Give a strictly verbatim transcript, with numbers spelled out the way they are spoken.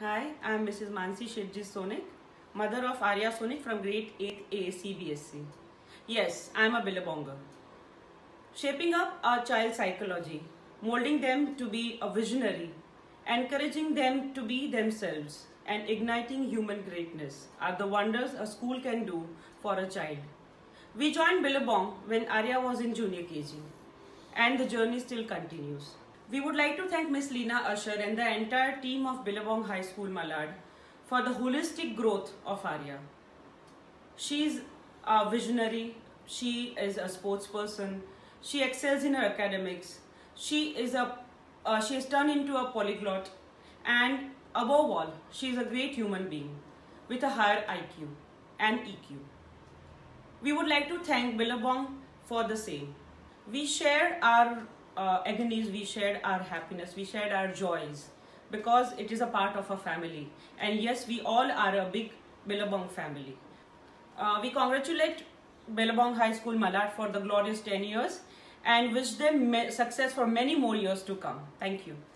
Hi, I am Missus Mansi Shetji Sonik, mother of Arya Sonik from grade eight A C B S E. Yes, I am a Billabonger. Shaping up our child's psychology, molding them to be a visionary, encouraging them to be themselves, and igniting human greatness are the wonders a school can do for a child. We joined Billabong when Arya was in junior K G, and the journey still continues. We would like to thank Miss Leena Usher and the entire team of Billabong High School Malad for the holistic growth of Arya. She is a visionary, she is a sports person, she excels in her academics, she is a uh, she is turned into a polyglot, and above all, she is a great human being with a higher I Q and E Q. We would like to thank Billabong for the same. We share our uh, agonies, we shared our happiness, we shared our joys because it is a part of a family. And yes, we all are a big Billabong family. Uh, we congratulate Billabong High School Malad for the glorious ten years and wish them success for many more years to come. Thank you.